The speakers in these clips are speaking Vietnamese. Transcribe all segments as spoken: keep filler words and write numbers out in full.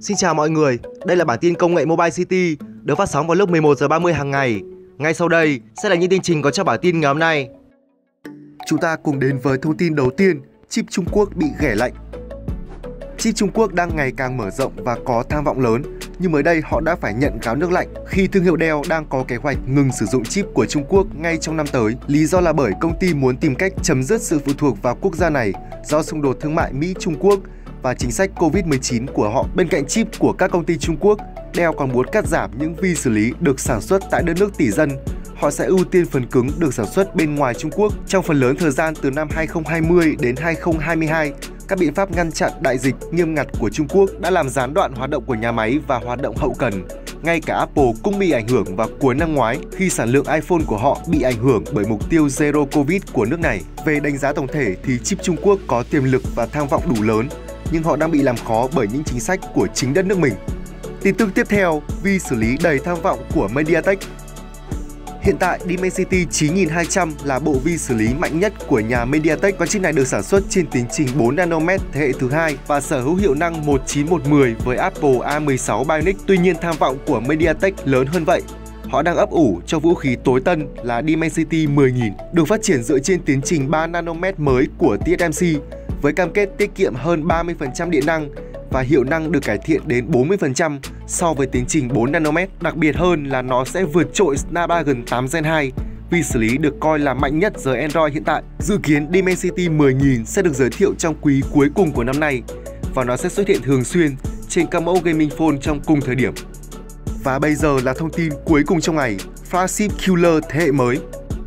Xin chào mọi người, đây là bản tin công nghệ Mobile City được phát sóng vào lúc mười một giờ ba mươi hàng ngày. Ngay sau đây sẽ là những tin chính có trong bản tin ngày hôm nay. Chúng ta cùng đến với thông tin đầu tiên, chip Trung Quốc bị ghẻ lạnh. Chip Trung Quốc đang ngày càng mở rộng và có tham vọng lớn, nhưng mới đây họ đã phải nhận gáo nước lạnh khi thương hiệu Dell đang có kế hoạch ngừng sử dụng chip của Trung Quốc ngay trong năm tới. Lý do là bởi công ty muốn tìm cách chấm dứt sự phụ thuộc vào quốc gia này do xung đột thương mại Mỹ-Trung Quốc và chính sách Covid mười chín của họ. Bên cạnh chip của các công ty Trung Quốc, Dell còn muốn cắt giảm những vi xử lý được sản xuất tại đất nước tỷ dân. Họ sẽ ưu tiên phần cứng được sản xuất bên ngoài Trung Quốc. Trong phần lớn thời gian từ năm hai không hai không đến hai không hai hai, các biện pháp ngăn chặn đại dịch nghiêm ngặt của Trung Quốc đã làm gián đoạn hoạt động của nhà máy và hoạt động hậu cần. Ngay cả Apple cũng bị ảnh hưởng vào cuối năm ngoái khi sản lượng iPhone của họ bị ảnh hưởng bởi mục tiêu Zero Covid của nước này. Về đánh giá tổng thể thì chip Trung Quốc có tiềm lực và tham vọng đủ lớn, nhưng họ đang bị làm khó bởi những chính sách của chính đất nước mình. Tin tức tiếp theo, vi xử lý đầy tham vọng của MediaTek. Hiện tại, Dimensity chín nghìn hai trăm là bộ vi xử lý mạnh nhất của nhà MediaTek. Con chip này được sản xuất trên tiến trình bốn nanomet thế hệ thứ hai và sở hữu hiệu năng một chín một không với Apple A mười sáu Bionic. Tuy nhiên, tham vọng của MediaTek lớn hơn vậy. Họ đang ấp ủ cho vũ khí tối tân là Dimensity mười nghìn, được phát triển dựa trên tiến trình ba nanomet mới của T S M C với cam kết tiết kiệm hơn ba mươi phần trăm điện năng và hiệu năng được cải thiện đến bốn mươi phần trăm so với tiến trình bốn nanomet. Đặc biệt hơn là nó sẽ vượt trội Snapdragon tám Gen hai, vi xử lý được coi là mạnh nhất giới Android hiện tại. Dự kiến Dimensity mười nghìn sẽ được giới thiệu trong quý cuối cùng của năm nay và nó sẽ xuất hiện thường xuyên trên các mẫu gaming phone trong cùng thời điểm. Và bây giờ là thông tin cuối cùng trong ngày, flagship killer thế hệ mới.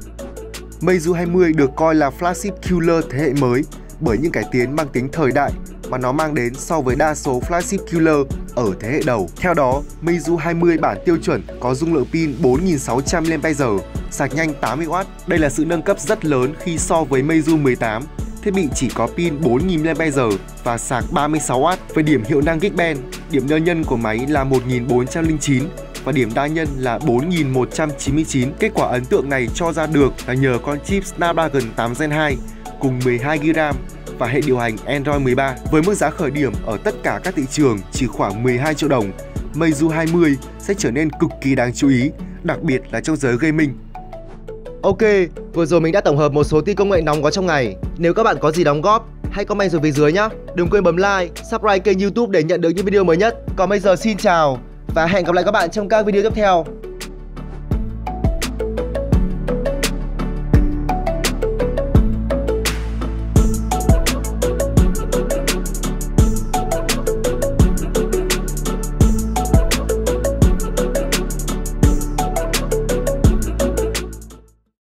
Meizu hai mươi được coi là flagship killer thế hệ mới bởi những cải tiến mang tính thời đại mà nó mang đến so với đa số flagship killer ở thế hệ đầu. Theo đó, Meizu hai mươi bản tiêu chuẩn có dung lượng pin bốn nghìn sáu trăm mi li am pe giờ, sạc nhanh tám mươi oát. Đây là sự nâng cấp rất lớn khi so với Meizu mười tám, thiết bị chỉ có pin bốn nghìn mi li am pe giờ và sạc ba mươi sáu oát. Về điểm hiệu năng Geekbench, điểm đơn nhân của máy là một nghìn bốn trăm lẻ chín và điểm đa nhân là bốn nghìn một trăm chín mươi chín. Kết quả ấn tượng này cho ra được là nhờ con chip Snapdragon tám Gen hai cùng mười hai gi ga bai RAM và hệ điều hành Android mười ba. Với mức giá khởi điểm ở tất cả các thị trường chỉ khoảng mười hai triệu đồng, Meizu hai mươi sẽ trở nên cực kỳ đáng chú ý, đặc biệt là trong giới gaming. Ok, vừa rồi mình đã tổng hợp một số tin công nghệ nóng có trong ngày. Nếu các bạn có gì đóng góp, hãy comment xuống phía dưới nhé. Đừng quên bấm like, subscribe kênh YouTube để nhận được những video mới nhất. Còn bây giờ xin chào và hẹn gặp lại các bạn trong các video tiếp theo.